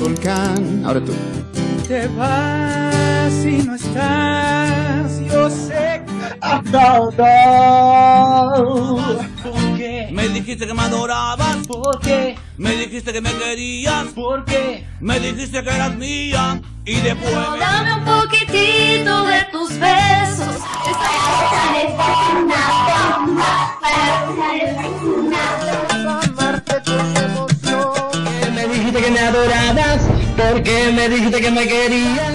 volcán. Ahora tú. Te vas y no estás, yo sé que... No. ¿Por qué? Me dijiste que me adorabas. ¿Por qué? Me dijiste que me querías. ¿Por qué? Me dijiste que eras mía. Y después me... Dame un poquitito de tus besos. Amarte con emoción. Me dijiste que me adorabas, porque me dijiste que me querías.